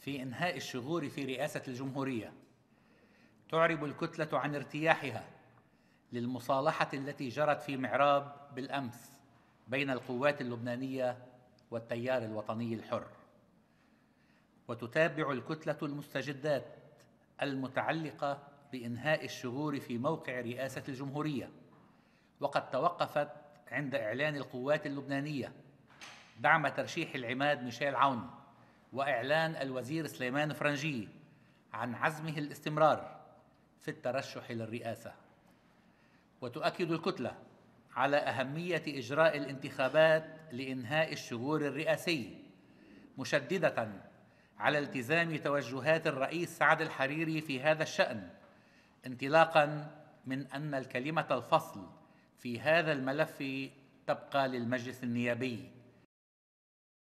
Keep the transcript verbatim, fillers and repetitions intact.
في إنهاء الشغور في رئاسة الجمهورية. تعرب الكتلة عن ارتياحها للمصالحة التي جرت في معراب بالأمس بين القوات اللبنانية والتيار الوطني الحر. وتتابع الكتلة المستجدات المتعلقة بإنهاء الشغور في موقع رئاسة الجمهورية، وقد توقفت عند إعلان القوات اللبنانية دعم ترشيح العماد ميشيل عون وإعلان الوزير سليمان فرنجي عن عزمه الاستمرار في الترشح للرئاسة. وتؤكد الكتلة على أهمية إجراء الانتخابات لإنهاء الشغور الرئاسي، مشددة على التزام توجهات الرئيس سعد الحريري في هذا الشأن، انطلاقاً من أن الكلمة الفصل في هذا الملف تبقى للمجلس النيابي.